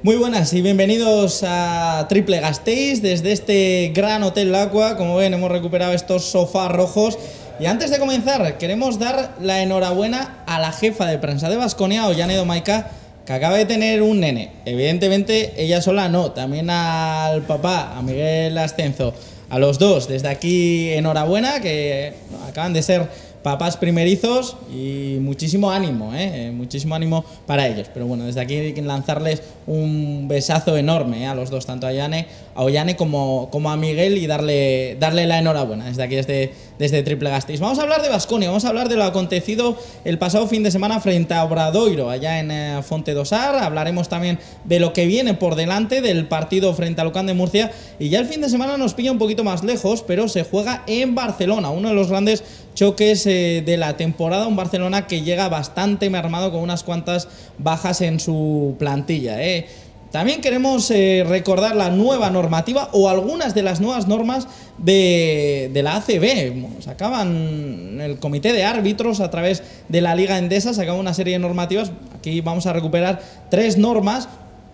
Muy buenas y bienvenidos a Triple Gasteiz desde este gran Hotel Lacua. Como ven, hemos recuperado estos sofás rojos. Y antes de comenzar, queremos dar la enhorabuena a la jefa de prensa de Baskonia, Ollane Domaica, que acaba de tener un nene. Evidentemente, ella sola no, también al papá, a Miguel Ascenso. A los dos, desde aquí, enhorabuena, que acaban de ser papás primerizos y muchísimo ánimo muchísimo para ellos. Pero bueno, desde aquí lanzarles un besazo enorme a los dos, tanto a Ollane como a Miguel, y darle la enhorabuena desde aquí, desde Triple Gasteiz. Vamos a hablar de Baskonia, vamos a hablar de lo acontecido el pasado fin de semana frente a Obradoiro, allá en Fonte do Sar. Hablaremos también de lo que viene por delante del partido frente a Lucan de Murcia, y ya el fin de semana nos pilla un poquito más lejos, pero se juega en Barcelona, uno de los grandes choques de la temporada, un Barcelona que llega bastante mermado con unas cuantas bajas en su plantilla. También queremos recordar la nueva normativa o algunas de las nuevas normas de la ACB. Sacaban el comité de árbitros a través de la Liga Endesa, sacaban una serie de normativas. Aquí vamos a recuperar 3 normas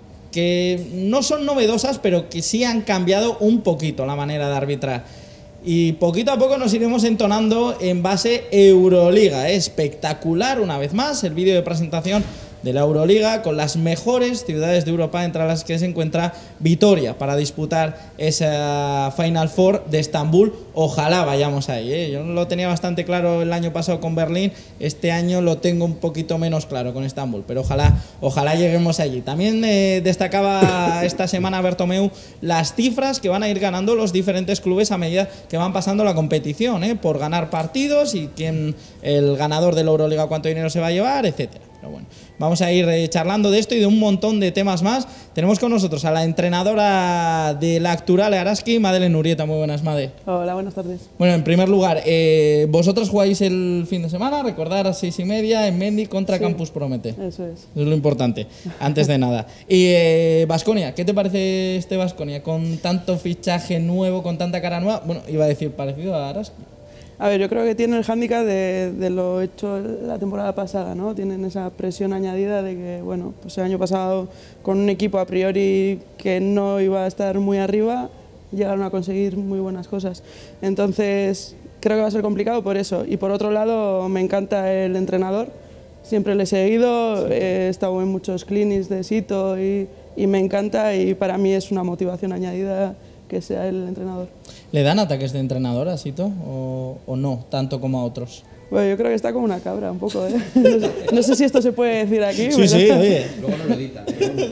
que no son novedosas, pero que sí han cambiado un poquito la manera de arbitrar. Y poquito a poco nos iremos entonando en base Euroliga. Espectacular, una vez más, el vídeo de presentación de la Euroliga con las mejores ciudades de Europa, entre las que se encuentra Vitoria, para disputar esa Final Four de Estambul. Ojalá vayamos ahí, Yo lo tenía bastante claro el año pasado con Berlín, este año lo tengo un poquito menos claro con Estambul, pero ojalá lleguemos allí. También destacaba esta semana Bertomeu las cifras que van a ir ganando los diferentes clubes a medida que van pasando la competición, por ganar partidos y el ganador de la Euroliga cuánto dinero se va a llevar, etcétera. Pero bueno, vamos a ir charlando de esto y de un montón de temas más. Tenemos con nosotros a la entrenadora de la Acturale Araski, Madeleine Urieta. Muy buenas, Made. Hola, buenas tardes. Bueno, en primer lugar, vosotros jugáis el fin de semana, recordar, a 6:30 en Mendy contra Campus Promete. Eso es. Eso es lo importante, antes de nada. Y Baskonia, ¿qué te parece este Baskonia? Con tanto fichaje nuevo, con tanta cara nueva. Bueno, iba a decir parecido a Araski. A ver, yo creo que tiene el hándicap de lo hecho la temporada pasada, ¿no? Tienen esa presión añadida de que, bueno, pues el año pasado con un equipo a priori que no iba a estar muy arriba, llegaron a conseguir muy buenas cosas. Entonces, creo que va a ser complicado por eso. Y por otro lado, me encanta el entrenador. Siempre le he seguido, he estado en muchos clinics de Sito y me encanta, y para mí es una motivación añadida que sea el entrenador. ¿Le dan ataques de entrenador a Sito o no, tanto como a otros? Bueno, yo creo que está como una cabra, un poco, No sé si esto se puede decir aquí. Sí, sí, oye. Luego no lo editan.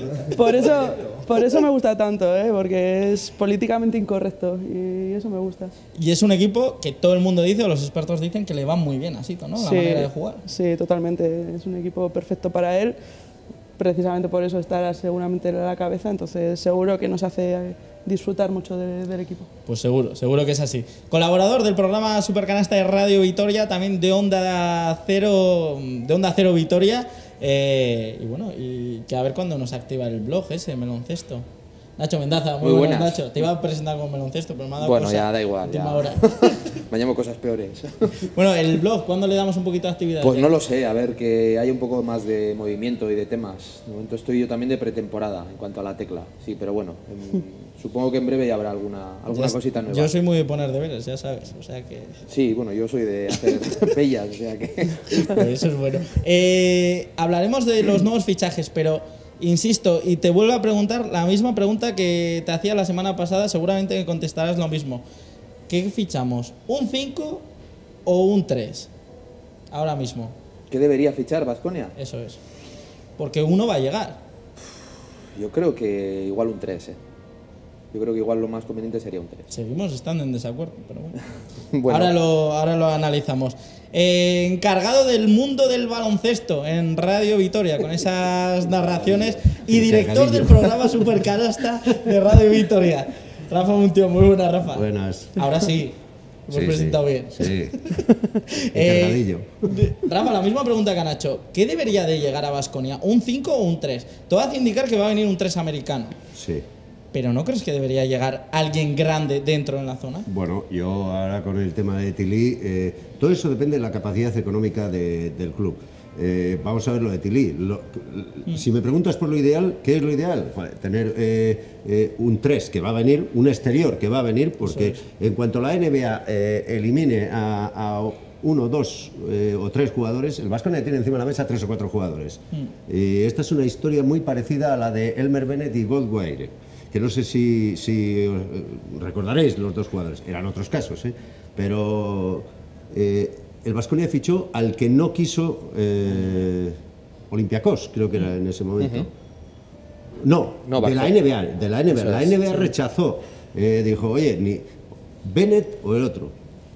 Por eso me gusta tanto, porque es políticamente incorrecto y eso me gusta. Y es un equipo que todo el mundo dice, o los expertos dicen, que le va muy bien a Sito, ¿no? La manera de jugar. Sí, totalmente. Es un equipo perfecto para él. Precisamente por eso estará seguramente en la cabeza, entonces seguro que nos hace disfrutar mucho del equipo. Pues seguro que es así. Colaborador del programa Supercanasta de Radio Vitoria, también de Onda Cero Vitoria, y bueno, y que a ver cuándo nos activa el blog ese, Meloncesto. Nacho Mendaza, muy buenas, Nacho. Te iba a presentar con Meloncesto, pero me ha dado bueno, cosa, ya da igual. Última hora. Me llamo cosas peores. Bueno, el blog, ¿cuándo le damos un poquito de actividad? Pues no lo sé, a ver, que hay un poco más de movimiento y de temas. De momento estoy yo también de pretemporada en cuanto a la tecla, sí, pero bueno, supongo que en breve ya habrá alguna cosita nueva. Yo soy muy de poner deberes, ya sabes, o sea que... Sí, bueno, yo soy de hacer pellas, o sea que... Eso es bueno. Hablaremos de los nuevos fichajes, pero... Insisto, y te vuelvo a preguntar la misma pregunta que te hacía la semana pasada, seguramente que contestarás lo mismo. ¿Qué fichamos? ¿Un 5 o un 3? Ahora mismo. ¿Qué debería fichar Baskonia? Eso es. Porque uno va a llegar. Yo creo que igual un 3, Yo creo que igual lo más conveniente sería un 3. Seguimos estando en desacuerdo, pero bueno. Bueno. Ahora lo analizamos. Encargado del mundo del baloncesto en Radio Vitoria, con esas narraciones, y director del programa Supercanasta de Radio Vitoria, Rafa Muntió. Muy buena, Rafa. Buenas. Ahora sí, hemos presentado bien. Sí. Encargadillo. Rafa, la misma pregunta que Nacho. ¿Qué debería de llegar a Baskonia? ¿Un 5 o un 3? Todo hace indicar que va a venir un 3 americano. Sí. ¿Pero no crees que debería llegar alguien grande dentro en la zona? Bueno, yo ahora con el tema de Tilly, todo eso depende de la capacidad económica del club. vamos a ver lo de Tilly. Si me preguntas por lo ideal, ¿qué es lo ideal? Joder, tener un 3 que va a venir, un exterior que va a venir, porque en cuanto la NBA elimine a 1, 2 o 3 jugadores, el Baskonia tiene encima de la mesa 3 o 4 jugadores. Esta es una historia muy parecida a la de Elmer Bennett y Goldwire, que no sé si recordaréis los dos jugadores, eran otros casos, pero el Baskonia fichó al que no quiso Olympiacos, creo que era en ese momento. No, de la NBA. La NBA rechazó, dijo, oye, ni Bennett o el otro.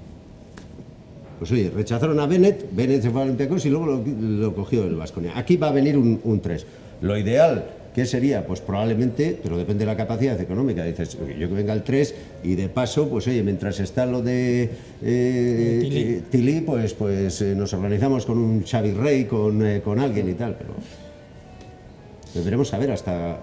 Pues oye, rechazaron a Bennett se fue a Olympiacos y luego lo cogió el Baskonia. Aquí va a venir un 3. Lo ideal, ¿qué sería? Pues probablemente, pero depende de la capacidad económica. Dices, yo que venga el 3 y de paso, pues oye, mientras está lo de Tilly, pues nos organizamos con un Xavi Rey, con alguien y tal, pero deberemos saber hasta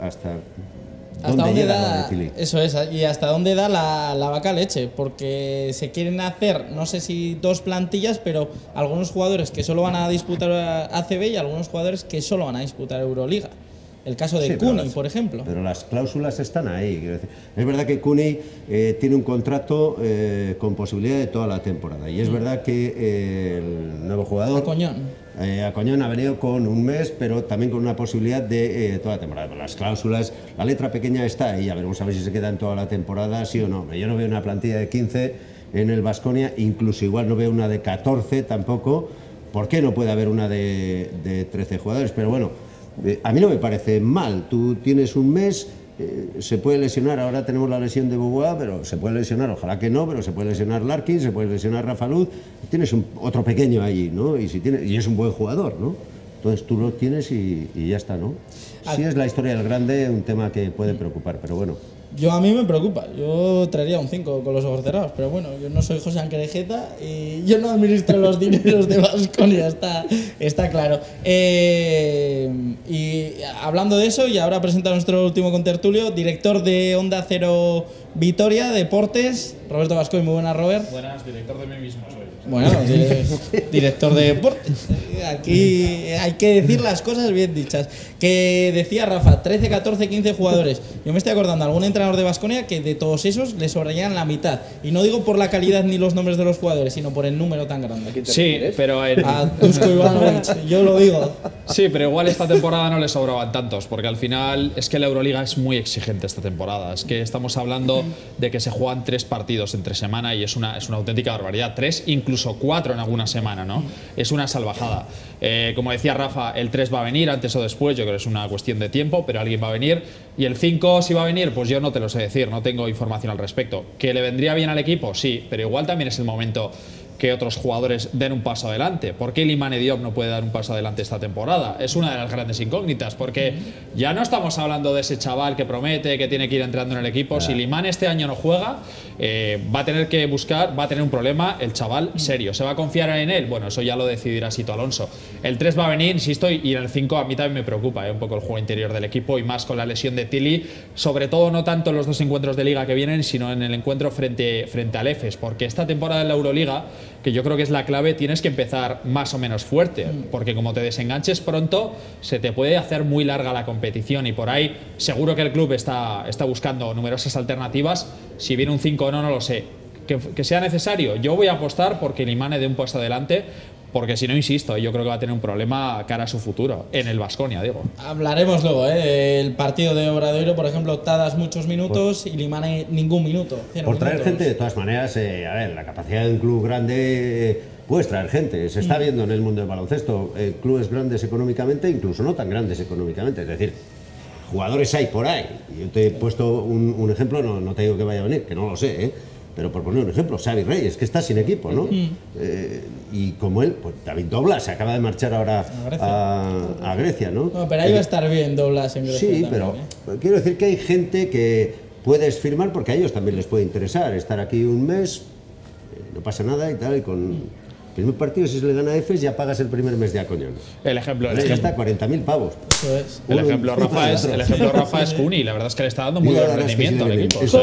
dónde da Tilly. Eso es, y hasta dónde da la vaca leche, porque se quieren hacer, no sé si 2 plantillas, pero algunos jugadores que solo van a disputar ACB y algunos jugadores que solo van a disputar Euroliga. El caso de Cooney, por ejemplo. Pero las cláusulas están ahí. Quiero decir. Es verdad que Cooney tiene un contrato con posibilidad de toda la temporada. Y es verdad que el nuevo jugador, Acoñón, ha venido con un mes, pero también con una posibilidad de toda la temporada. Las cláusulas, la letra pequeña está ahí. Ya veremos a ver si se queda en toda la temporada, sí o no. Yo no veo una plantilla de 15 en el Baskonia, incluso igual no veo una de 14 tampoco. ¿Por qué no puede haber una de 13 jugadores? Pero bueno, a mí no me parece mal. Tú tienes un mes, se puede lesionar, ahora tenemos la lesión de Boboá, pero se puede lesionar, ojalá que no, pero se puede lesionar Larkin, se puede lesionar Rafa Luz, tienes otro pequeño allí, ¿no? Y es un buen jugador, ¿no? Entonces tú lo tienes y ya está, ¿no? Sí es la historia del grande, un tema que puede preocupar, pero bueno. A mí me preocupa, yo traería un 5 con los ojos cerrados, pero bueno, yo no soy José Anquerejeta y yo no administro los dineros de Baskonia, está claro. Y hablando de eso, y ahora presenta nuestro último contertulio, director de Onda Cero Vitoria, Deportes, Roberto Bascoy. Muy buenas, Robert. Buenas, director de mí mismo soy. Bueno, director de deportes. Aquí hay que decir las cosas bien dichas. Que decía Rafa, 13, 14, 15 jugadores. Yo me estoy acordando de algún entrenador de Baskonia que de todos esos le sobrarían la mitad. Y no digo por la calidad ni los nombres de los jugadores, sino por el número tan grande. Sí, pero a Dusko Ivanovic, yo lo digo. Sí, pero igual esta temporada no le sobraban tantos, porque al final es que la Euroliga es muy exigente esta temporada. Es que estamos hablando de que se juegan 3 partidos entre semana y es una auténtica barbaridad. 3, incluso 4 en alguna semana, ¿no? Es una salvajada. Como decía Rafa, el 3 va a venir antes o después, yo creo que es una cuestión de tiempo, pero alguien va a venir. Y el 5, si va a venir, pues yo no te lo sé decir, no tengo información al respecto. ¿Que le vendría bien al equipo? Sí, pero igual también es el momento que otros jugadores den un paso adelante. ¿Por qué Limane Diop no puede dar un paso adelante esta temporada? Es una de las grandes incógnitas, porque ya no estamos hablando de ese chaval que promete, que tiene que ir entrando en el equipo. Si Limane este año no juega, va a tener que buscar, va a tener un problema el chaval serio. ¿Se va a confiar en él? Bueno, eso ya lo decidirá Sito Alonso. El 3 va a venir, insisto, y el 5 a mí también me preocupa un poco el juego interior del equipo, y más con la lesión de Tilly, sobre todo no tanto en los 2 encuentros de liga que vienen, sino en el encuentro frente al EFES, porque esta temporada en la Euroliga, que yo creo que es la clave, tienes que empezar más o menos fuerte, porque como te desenganches pronto, se te puede hacer muy larga la competición, y por ahí seguro que el club está buscando numerosas alternativas. Si viene un 5 o no, no lo sé. Que sea necesario, yo voy a apostar porque Limane dé un paso adelante, porque si no, insisto, yo creo que va a tener un problema cara a su futuro, en el Baskonia, digo. Hablaremos luego, del partido de Obradoiro, por ejemplo, Tadas muchos minutos y Limane ningún minuto. Por traer gente, de todas maneras, a ver, la capacidad de un club grande, puedes traer gente, se está viendo en el mundo del baloncesto, clubes grandes económicamente, incluso no tan grandes económicamente, es decir, jugadores hay por ahí. Yo te he puesto un ejemplo, no te digo que vaya a venir, que no lo sé, pero por poner un ejemplo, Xavi Reyes, que está sin equipo, ¿no? Y como él, pues David Doblas se acaba de marchar ahora a Grecia, ¿no? No, pero ahí va a estar bien Doblas en Grecia. Sí, también, pero quiero decir que hay gente que puedes firmar porque a ellos también les puede interesar estar aquí un mes, no pasa nada y tal, y con primer partido, si se le gana a Efes, ya pagas el primer mes de Acoñón. El ejemplo Ya está, 40.000 pavos. Eso es. El ejemplo Rafa es Cuni, la verdad es que le está dando muy buen rendimiento al equipo. O sea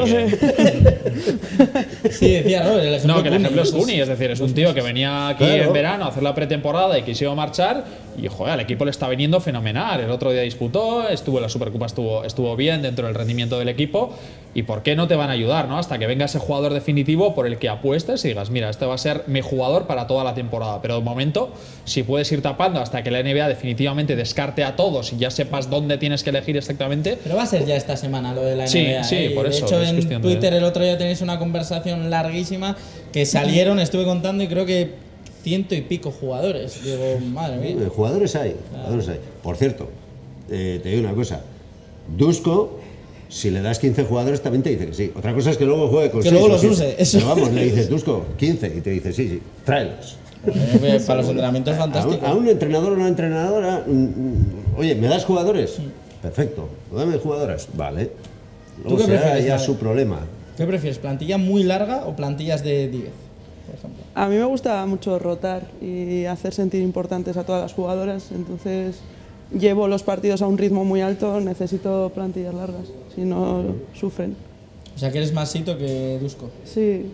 Sí, decía Robert, el ejemplo. No, que el ejemplo es Cuni, es decir, es un tío que venía aquí en verano a hacer la pretemporada y que se iba a marchar y, joder, al equipo le está viniendo fenomenal. El otro día disputó, estuvo en la Supercopa, estuvo bien dentro del rendimiento del equipo. ¿Y por qué no te van a ayudar, no? Hasta que venga ese jugador definitivo por el que apuestes y digas, mira, este va a ser mi jugador para toda la temporada. Pero de momento, si puedes ir tapando hasta que la NBA definitivamente descarte a todos y ya sepas dónde tienes que elegir exactamente. Pero va a ser ya esta semana lo de la NBA. Sí, por eso. De hecho, en Twitter el otro día tenéis una conversación larguísima que salieron, estuve contando, y creo que 100 y pico jugadores. Digo, madre mía. Jugadores hay. Por cierto, te digo una cosa. Dusko, si le das 15 jugadores, también te dice que sí. Otra cosa es que luego juegue con 6. Que luego los use. Eso. Pero vamos, le dices, Dusko, 15, y te dice, sí, tráelos. Para los entrenamientos es fantástico. A un entrenador o una entrenadora, oye, ¿me das jugadores? Perfecto. Dame jugadoras. Vale. Luego ¿Tú qué prefieres? Ya su problema. ¿Qué prefieres? ¿Plantilla muy larga o plantillas de 10, por ejemplo? A mí me gusta mucho rotar y hacer sentir importantes a todas las jugadoras, entonces llevo los partidos a un ritmo muy alto, necesito plantillas largas, si no sufren. O sea, que eres más Sito que Dusko. Sí,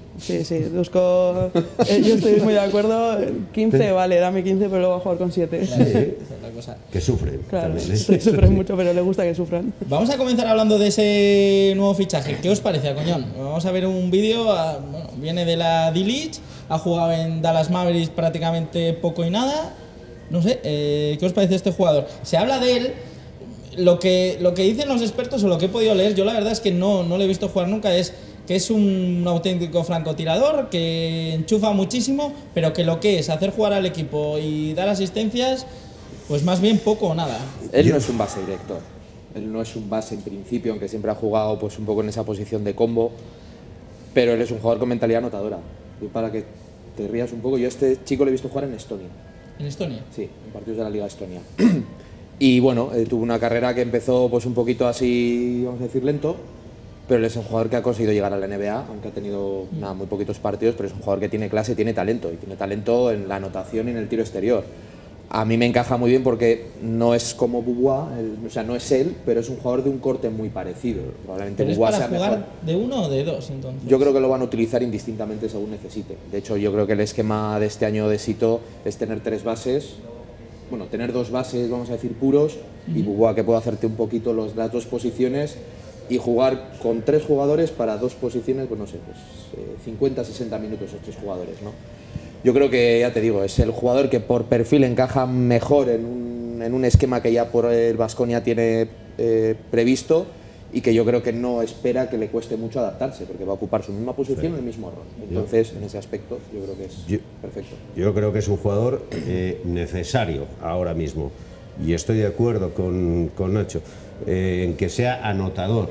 Dusko, yo estoy muy de acuerdo, 15 vale, dame 15, pero luego a jugar con 7. Claro, esa es la cosa. Que sufren. Claro, también, sufren mucho, pero le gusta que sufran. Vamos a comenzar hablando de ese nuevo fichaje. ¿Qué os parece, Acoñón? Vamos a ver un vídeo, bueno, viene de la D-League, ha jugado en Dallas Mavericks prácticamente poco y nada. No sé, ¿qué os parece este jugador? Se habla de él. Lo que dicen los expertos, o lo que he podido leer, yo la verdad es que no lo he visto jugar nunca, es que es un auténtico francotirador, que enchufa muchísimo, pero que lo que es hacer jugar al equipo y dar asistencias, pues más bien poco o nada. Él no es un base director, él no es un base en principio, aunque siempre ha jugado pues un poco en esa posición de combo, pero él es un jugador con mentalidad anotadora. Y para que te rías un poco, yo a este chico lo he visto jugar en Estonia. ¿En Estonia? Sí, en partidos de la Liga Estonia. Y bueno, tuvo una carrera que empezó pues un poquito así, vamos a decir, lento, pero él es un jugador que ha conseguido llegar a la NBA, aunque ha tenido muy poquitos partidos, pero es un jugador que tiene clase, tiene talento, y tiene talento en la anotación y en el tiro exterior. A mí me encaja muy bien porque no es como Boubois, o sea, no es él, pero es un jugador de un corte muy parecido. Probablemente ¿Pero Boubois es para sea jugar mejor. de uno o de dos, entonces? Yo creo que lo van a utilizar indistintamente según necesite. De hecho, yo creo que el esquema de este año de Sito es tener 3 bases, bueno, tener 2 bases, vamos a decir, puros, y Boubois que puede hacerte un poquito las 2 posiciones y jugar con 3 jugadores para 2 posiciones, pues no sé, pues 50-60 minutos esos 3 jugadores, ¿no? Yo creo que, ya te digo, es el jugador que por perfil encaja mejor en un esquema que ya por el Baskonia tiene previsto, y que yo creo que no espera que le cueste mucho adaptarse, porque va a ocupar su misma posición en el mismo rol. Entonces, en ese aspecto, yo creo que es perfecto. Yo creo que es un jugador necesario ahora mismo, y estoy de acuerdo con Nacho, en que sea anotador.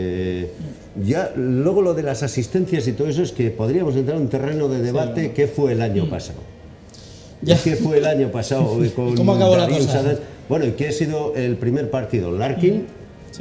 Ya luego lo de las asistencias y todo eso es que podríamos entrar en un terreno de debate. Sí, ¿qué fue el año pasado? ¿Qué fue el año pasado? Con ¿Cómo acabó la cosa? Bueno, ¿y qué ha sido el primer partido? Larkin,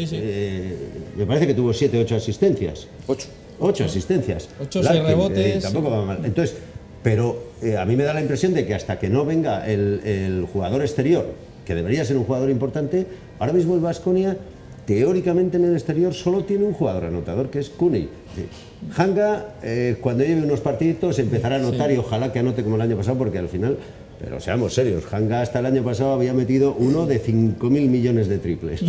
me parece que tuvo 7 o 8 asistencias. 8 asistencias. 8 rebotes. Tampoco va mal. Entonces, pero a mí me da la impresión de que hasta que no venga el jugador exterior, que debería ser un jugador importante, ahora mismo el Baskonia teóricamente en el exterior solo tiene un jugador anotador, que es Cuney. Hanga, cuando lleve unos partiditos, empezará a anotar, y ojalá que anote como el año pasado, porque al final, pero seamos serios, Hanga hasta el año pasado había metido uno de 5.000 millones de triples.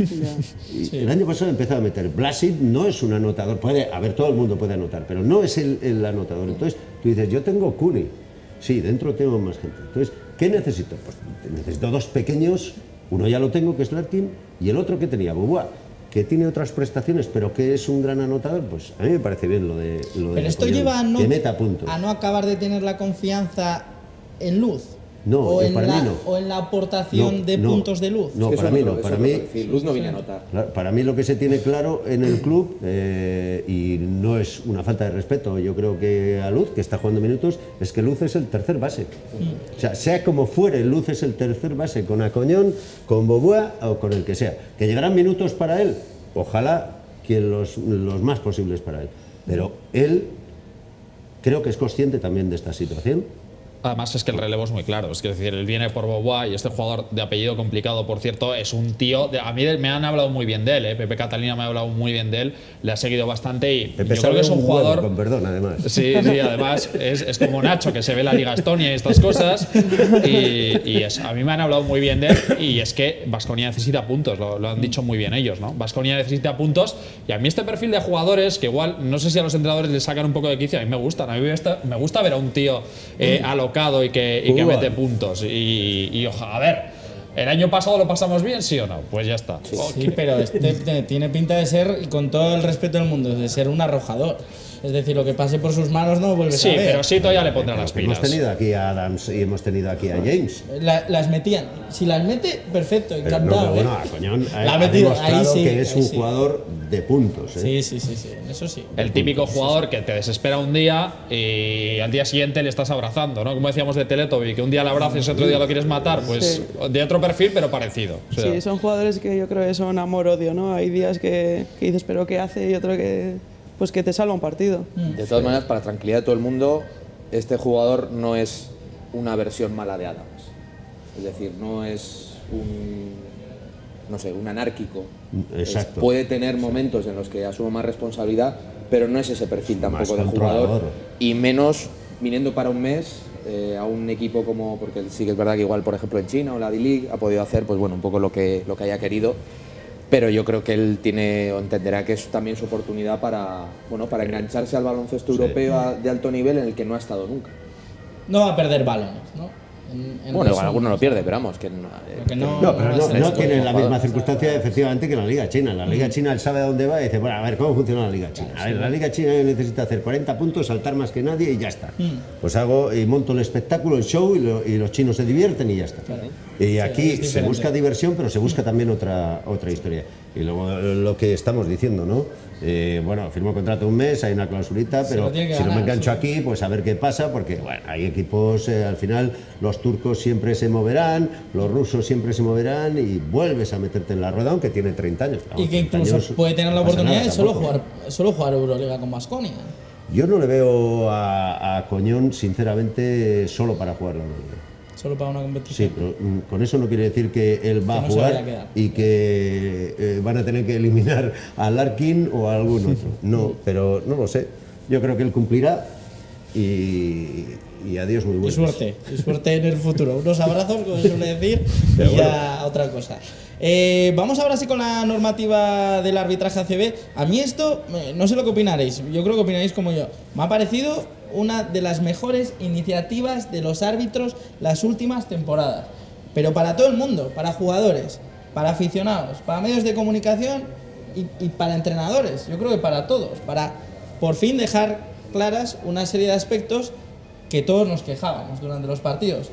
Y el año pasado empezó a meter. Blasic no es un anotador, todo el mundo puede anotar, pero no es el anotador. Entonces tú dices, yo tengo Cuney, sí, dentro tengo más gente. Entonces, ¿qué necesito? Pues necesito 2 pequeños. Uno ya lo tengo, que es Larkin, y el otro que tenía, Boubois, que tiene otras prestaciones, pero que es un gran anotador. Pues a mí me parece bien lo de pero esto lleva a no acabar de tener la confianza en Luz. No, o en para mí no. O en la aportación de puntos de Luz. No, para mí no. Para mí, Luz no viene a anotar. Para mí lo que se tiene claro en el club, y no es una falta de respeto, yo creo que a Luz, que está jugando minutos, es que Luz es el tercer base. O sea, sea como fuere, Luz es el tercer base, con Acoñón, con Boubois o con el que sea. Que llegarán minutos para él, ojalá que los más posibles para él. Pero él creo que es consciente también de esta situación. Además es que el relevo es muy claro, es decir, él viene por Beauvoir y este jugador de apellido complicado, por cierto, es un tío, a mí me han hablado muy bien de él, Pepe Catalina me ha hablado muy bien de él, le ha seguido bastante y Pepe yo creo que es un jugador… Con perdón, además. Sí, además es como Nacho, que se ve la Liga Estonia y estas cosas, y a mí me han hablado muy bien de él, y es que Baskonia necesita puntos, lo han dicho muy bien ellos, ¿no? Baskonia necesita puntos, y a mí este perfil de jugadores, que igual, no sé si a los entrenadores les sacan un poco de quicio, a mí me gustan, a mí me gusta ver a un tío alocado y que mete puntos. Y ojalá, a ver, ¿el año pasado lo pasamos bien, sí o no? Pues ya está. Sí, pero tiene pinta de ser, y con todo el respeto del mundo, de ser un arrojador. Es decir, lo que pase por sus manos no vuelve a ver. Sí, pero Sito ya le pondrá las pilas. Hemos tenido aquí a Adams y hemos tenido aquí a James. Las metían. Si las mete, perfecto, encantado. No, bueno, a Coñón la ha metido, demostrado ahí sí, que es un sí. jugador de puntos. Sí, eso sí. El típico jugador que te desespera un día y al día siguiente le estás abrazando, ¿no? Como decíamos de Teletobi, que un día le abrazas y otro día lo quieres matar, pues de otro perfil, pero parecido. O sea, sí, son jugadores que yo creo que son amor-odio, ¿no? Hay días que dices, pero ¿qué hace? Y otro que pues que te salva un partido. De todas maneras, para tranquilidad de todo el mundo, este jugador no es una versión mala de Adams. Es decir, no es un anárquico. Exacto. Puede tener momentos en los que asume más responsabilidad, pero no es ese perfil tampoco de jugador. Y menos viniendo para un mes a un equipo como, porque sí que es verdad que igual, por ejemplo, en China o la D-League ha podido hacer, pues bueno, un poco lo que haya querido. Pero yo creo que él tiene o entenderá que es también su oportunidad para engancharse al baloncesto europeo de alto nivel en el que no ha estado nunca. No va a perder balones, ¿no? Bueno, igual alguno lo pierde, pero vamos, que no tiene la misma circunstancia efectivamente que en la Liga China. En la Liga China él sabe a dónde va y dice, bueno, a ver, ¿cómo funciona la Liga China? A ver, la Liga China necesita hacer 40 puntos, saltar más que nadie y ya está. Pues hago y monto el espectáculo, el show y los chinos se divierten y ya está. Claro. Y aquí se busca diversión, pero se busca también otra historia. Y luego lo que estamos diciendo, ¿no? Bueno, firmo contrato un mes, hay una clausulita, pero si no me engancho aquí, pues a ver qué pasa, porque bueno, hay equipos, al final los turcos siempre se moverán, los rusos siempre se moverán y vuelves a meterte en la rueda, aunque tiene 30 años. Y que incluso puede tener la oportunidad de solo jugar Euroliga con Baskonia. Yo no le veo a Coñón, sinceramente, solo para jugar la Euroliga. Solo para una competición. Sí, pero con eso no quiere decir que él va a jugar y que van a tener que eliminar a Larkin o a algún otro. No, pero no lo sé. Yo creo que él cumplirá y adiós muy buenos. Y suerte en el futuro. Unos abrazos, como se suele decir, y ya otra cosa. Vamos ahora sí con la normativa del arbitraje ACB. A mí esto, no sé lo que opinaréis, yo creo que opinaréis como yo. Me ha parecido una de las mejores iniciativas de los árbitros las últimas temporadas. Pero para todo el mundo, para jugadores, para aficionados, para medios de comunicación y para entrenadores. Yo creo que para todos, para por fin dejar claras una serie de aspectos que todos nos quejábamos durante los partidos.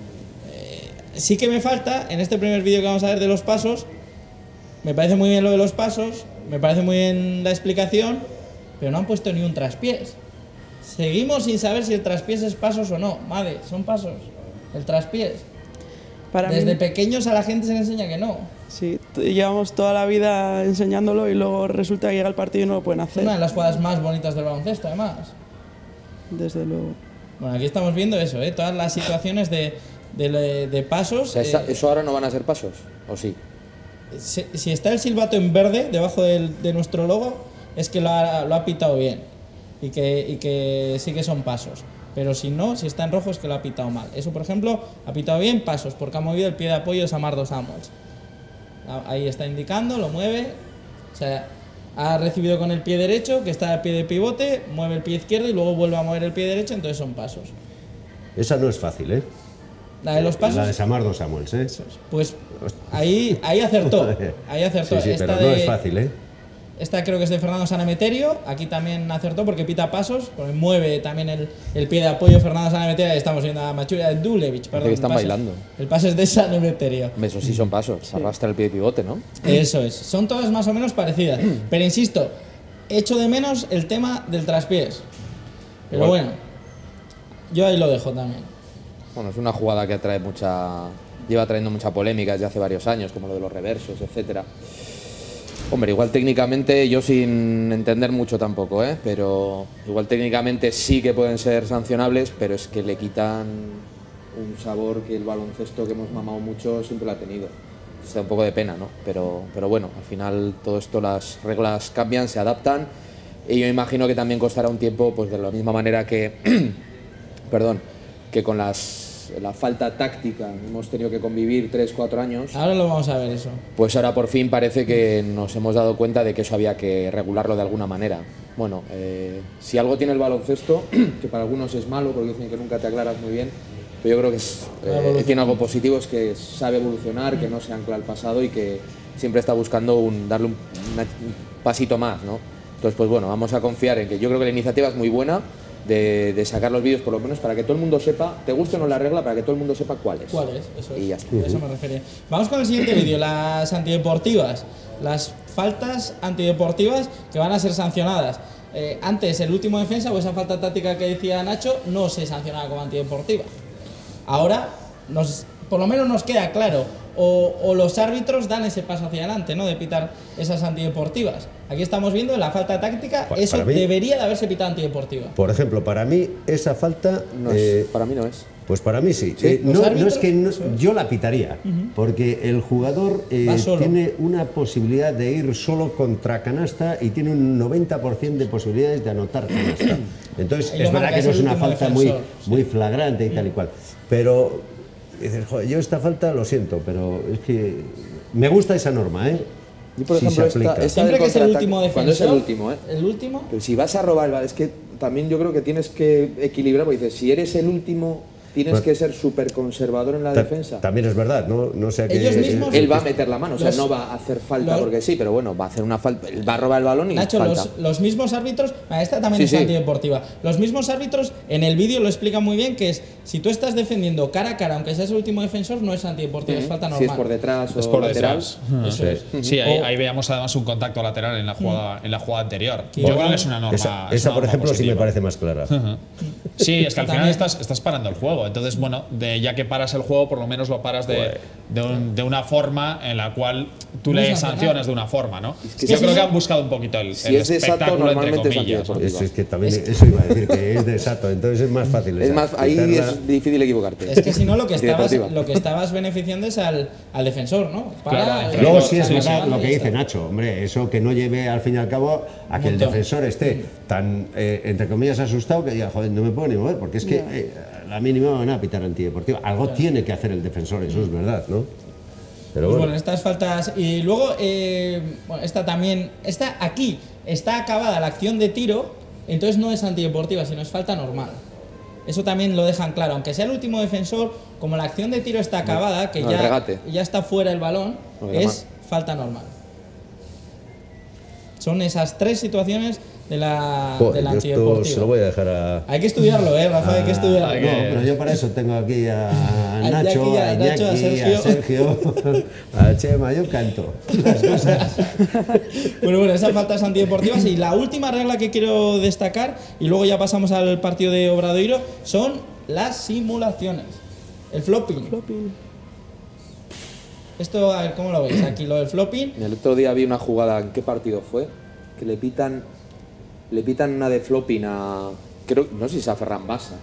Sí que me falta, en este primer vídeo que vamos a ver de los pasos, me parece muy bien lo de los pasos, me parece muy bien la explicación, pero no han puesto ni un traspiés. Seguimos sin saber si el traspiés es pasos o no. Madre, son pasos. El traspiés. Desde pequeños a la gente se le enseña que no. Sí, llevamos toda la vida enseñándolo y luego resulta que llega el partido y no lo pueden hacer. Una de las jugadas más bonitas del baloncesto, además. Desde luego. Bueno, aquí estamos viendo eso, todas las situaciones de pasos. O sea, ¿eso ahora no van a ser pasos? ¿O sí? Si está el silbato en verde debajo de nuestro logo, es que lo ha pitado bien. Y que sí que son pasos. Pero si no, si está en rojo es que lo ha pitado mal. Eso, por ejemplo, ha pitado bien pasos, porque ha movido el pie de apoyo de Samardo Samuels. Ahí está indicando, lo mueve. O sea, ha recibido con el pie derecho, que está al pie de pivote, mueve el pie izquierdo y luego vuelve a mover el pie derecho, entonces son pasos. Esa no es fácil, ¿eh? ¿La de los pasos? La de Samardo Samuels, ¿eh? Pues ahí acertó. Ahí acertó. Sí, pero no es fácil, ¿eh? Esta creo que es de Fernando Sanemeterio. Aquí también acertó porque pita pasos, porque mueve también el pie de apoyo Fernando Sanemeterio. Estamos viendo a Machuria Dulevich, perdón. Que están bailando. El pase es de Sanemeterio. Eso sí son pasos. Sí. Arrastra el pie de pivote, ¿no? Eso es. Son todas más o menos parecidas. Pero insisto, echo de menos el tema del traspiés. Pero bueno, yo ahí lo dejo también. Bueno, es una jugada que lleva trayendo mucha polémica desde hace varios años, como lo de los reversos, etcétera. Hombre, igual técnicamente, yo sin entender mucho tampoco, pero igual técnicamente sí que pueden ser sancionables, pero es que le quitan un sabor que el baloncesto que hemos mamado mucho siempre lo ha tenido. Da un poco de pena, ¿no? Pero bueno, al final todo esto, las reglas cambian, se adaptan, y yo imagino que también costará un tiempo, pues de la misma manera que, que con la falta táctica hemos tenido que convivir 3-4 años. Ahora lo vamos a ver eso. Pues ahora por fin parece que nos hemos dado cuenta de que eso había que regularlo de alguna manera. Bueno, si algo tiene el baloncesto, que para algunos es malo porque dicen que nunca te aclaras muy bien, pero yo creo que tiene algo positivo, es que sabe evolucionar, que no se ancla al pasado y que siempre está buscando darle un pasito más, ¿no? Entonces, pues bueno, vamos a confiar en que yo creo que la iniciativa es muy buena, de sacar los vídeos por lo menos para que todo el mundo sepa, te guste o no la regla, para que todo el mundo sepa cuál es. ¿Cuál es? Eso es. Y ya está. Eso me refería. Vamos con el siguiente vídeo, las antideportivas. Las faltas antideportivas que van a ser sancionadas. Antes, el último defensa o esa falta táctica que decía Nacho no se sancionaba como antideportiva. Ahora, por lo menos nos queda claro, o los árbitros dan ese paso hacia adelante, ¿no? De pitar esas antideportivas. Aquí estamos viendo la falta táctica, eso para mí, debería de haberse pitado antideportiva. Por ejemplo, para mí esa falta... para mí no es. Pues para mí sí. No es que yo la pitaría, porque el jugador tiene una posibilidad de ir solo contra canasta y tiene un 90% de posibilidades de anotar canasta. Entonces, es verdad que no es una falta muy flagrante y tal y cual. Pero dices, joder, yo esta falta lo siento, pero es que me gusta esa norma, ¿eh? Yo, por ejemplo, siempre que es el último defensor, cuando es el último, el último. Pero si vas a robar, es que también yo creo que tienes que equilibrar, porque dices, si eres el último, tienes que ser súper conservador en la defensa. También es verdad, no sé que ellos mismos, él va a meter la mano, o sea, no va a hacer falta porque sí, pero bueno, va a hacer una falta, él va a robar el balón y Nacho, falta. Los mismos árbitros, esta también es antideportiva. Los mismos árbitros en el vídeo lo explican muy bien, que es si tú estás defendiendo cara a cara, aunque seas el último defensor, no es antideportiva, es falta normal. Si es por detrás es o por lateral. Eso es. Sí, ahí veíamos además un contacto lateral en la jugada anterior. Yo creo que es una norma. Esa por ejemplo, sí me parece más clara. Sí, es que al final estás parando el juego. Entonces, bueno, ya que paras el juego, por lo menos lo paras de una forma en la cual tú le sancionas de una forma, ¿no? Yo creo que han buscado un poquito el espectáculo, entre comillas. Es que también eso iba a decir, que es de exacto, entonces es más fácil. Ahí es difícil equivocarte. Es que si no, lo que estabas beneficiando es al defensor, ¿no? Luego sí es verdad lo que dice Nacho, hombre, eso que no lleve al fin y al cabo a que el defensor esté tan, entre comillas, asustado que diga, joder, no me puedo ni mover, porque es que la mínima van a pitar antideportiva. Algo tiene que hacer el defensor, eso es verdad, ¿no? Pero bueno, estas faltas. Y luego, aquí está acabada la acción de tiro, entonces no es antideportiva, sino es falta normal. Eso también lo dejan claro, aunque sea el último defensor, como la acción de tiro está acabada, que ya está fuera el balón, es falta normal. Son esas tres situaciones de la antideportiva. Esto se lo voy a dejar a... Hay que estudiarlo, Rafa, hay que estudiarlo. No, pero yo para eso tengo aquí a Nacho, a Iñaki, a Sergio, a Chema, yo canto las cosas. Bueno, esas faltas antideportivas. Y la última regla que quiero destacar, y luego ya pasamos al partido de Obradoiro, son las simulaciones. El flopping. Esto, a ver, ¿cómo lo veis? Aquí lo del flopping. El otro día vi una jugada, ¿en qué partido fue? Que le pitan una de flopping a... no sé si es a Ferran Basas.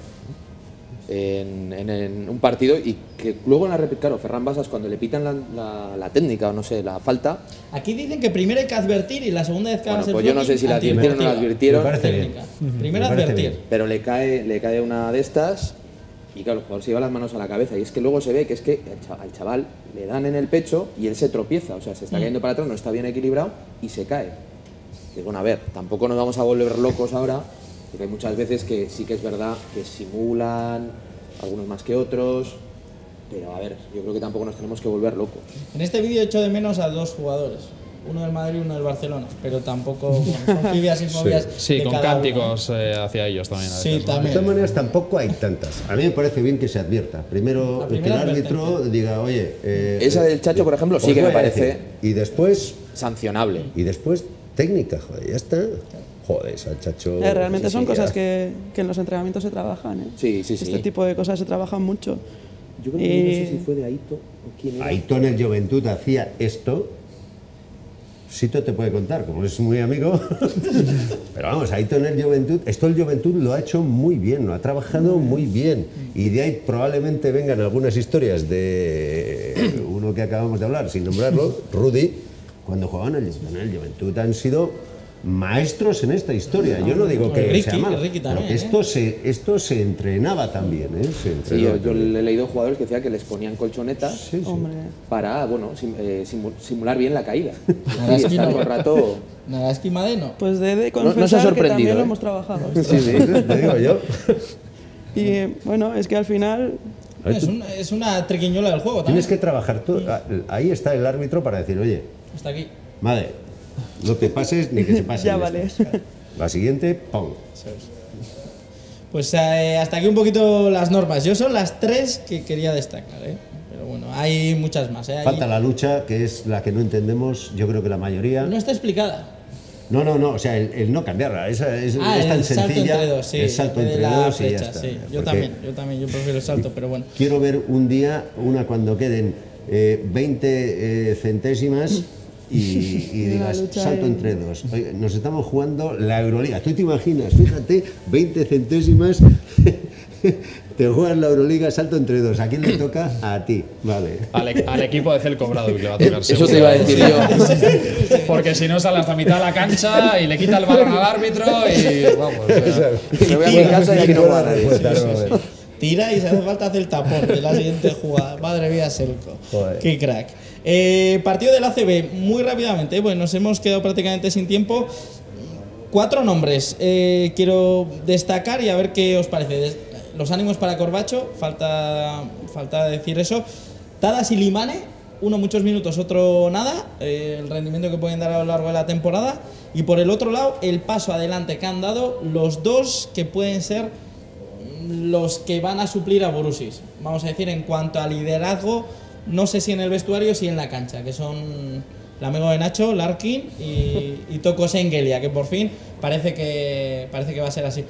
En un partido, y que luego en la repetición, claro, Ferran Basas, cuando le pitan la técnica o no sé, la falta... Aquí dicen que primero hay que advertir y la segunda vez que hagas el pues yo no sé si la advirtieron o no la advirtieron. Me parece bien. Primero advertir. Pero le cae una de estas y claro, el jugador se lleva las manos a la cabeza, y es que luego se ve que es que al chaval le dan en el pecho y él se tropieza, o sea, se está cayendo para atrás, no está bien equilibrado y se cae. Y bueno, a ver, tampoco nos vamos a volver locos ahora, porque hay muchas veces que sí que es verdad que simulan, algunos más que otros, pero a ver, yo creo que tampoco nos tenemos que volver locos. En este vídeo echo de menos a dos jugadores, uno del Madrid y uno del Barcelona, pero tampoco, son fibias y fobias. Sí, con cánticos hacia ellos también. Sí, también. De todas maneras, tampoco hay tantas. A mí me parece bien que se advierta. Primero, que el árbitro diga, oye... esa del Chacho, por ejemplo, sí que me parece... Y después... sancionable. Y después, técnica, joder, ya está. Joder, ese Chacho... realmente son cosas que en los entrenamientos se trabajan, ¿eh? Sí. Este tipo de cosas se trabajan mucho. Yo creo que no sé si fue de Aito o quién era. Aito en el Juventud hacía esto... Sito te puede contar, como es muy amigo. Pero vamos, Aito en el Juventud, esto el Juventud lo ha hecho muy bien, lo ha trabajado muy bien. Y de ahí probablemente vengan algunas historias de uno que acabamos de hablar, sin nombrarlo, Rudy, cuando jugaban en el Juventud. Han sido maestros en esta historia. Yo no digo que Ricky, sea malo, Ricky pero también, que esto se entrenaba también. Se entrenaba yo he leído jugadores que decían que les ponían colchonetas Sí. para simular bien la caída. Nada, Sí, es que estar no. todo el rato. Nada, es que Madeno. Pues de No se ha confesar que sorprendido, también lo ¿eh? hemos trabajado. Sí, te digo yo. Y bueno, es que al final Es una triquiñuela del juego también. Tienes que trabajar tú. Ahí está el árbitro para decir, oye, Hasta aquí. madre, no te pases ni que se pase. ya esto. vale. La siguiente, ¡pum! Pues hasta aquí un poquito las normas. Yo son las 3 que quería destacar, ¿eh? Pero bueno, hay muchas más, ¿eh? Falta la lucha, que es la que no entendemos, yo creo que la mayoría. No está explicada. No, o sea, el no cambiarla, es tan el sencilla. salto entre dos, sí. El salto de entre la dos y ya flecha, está. sí. Yo Porque también, yo prefiero el salto, pero bueno. Quiero ver un día, cuando queden 20 centésimas y digas, lucha salto ahí. entre dos. Oye, nos estamos jugando la Euroliga. ¿Tú te imaginas? Fíjate, 20 centésimas, te juegas la Euroliga, salto entre dos. ¿A quién le toca? A ti. Vale. Al equipo de Celco Brado le va a tocar. Eso seguro. te iba a decir yo. Porque si no sale hasta mitad de la cancha y le quita el balón al árbitro y vamos. O sea, Me voy a mi casa y aquí no juega nadie. Tira y si hace falta hace el tapón de la siguiente jugada. Madre mía, Selko. Joder. Qué crack. Partido del ACB, muy rápidamente, pues nos hemos quedado prácticamente sin tiempo. 4 nombres quiero destacar y a ver qué os parece. Los ánimos para Corbacho, falta decir eso. Tadas y Limane, uno muchos minutos, otro nada. El rendimiento que pueden dar a lo largo de la temporada. Y por el otro lado, el paso adelante que han dado los dos que pueden ser los que van a suplir a Borussis. Vamos a decir, en cuanto a liderazgo, no sé si en el vestuario, si en la cancha, que son el amigo de Nacho, Larkin y Toko Sengelia, que por fin parece que va a ser así.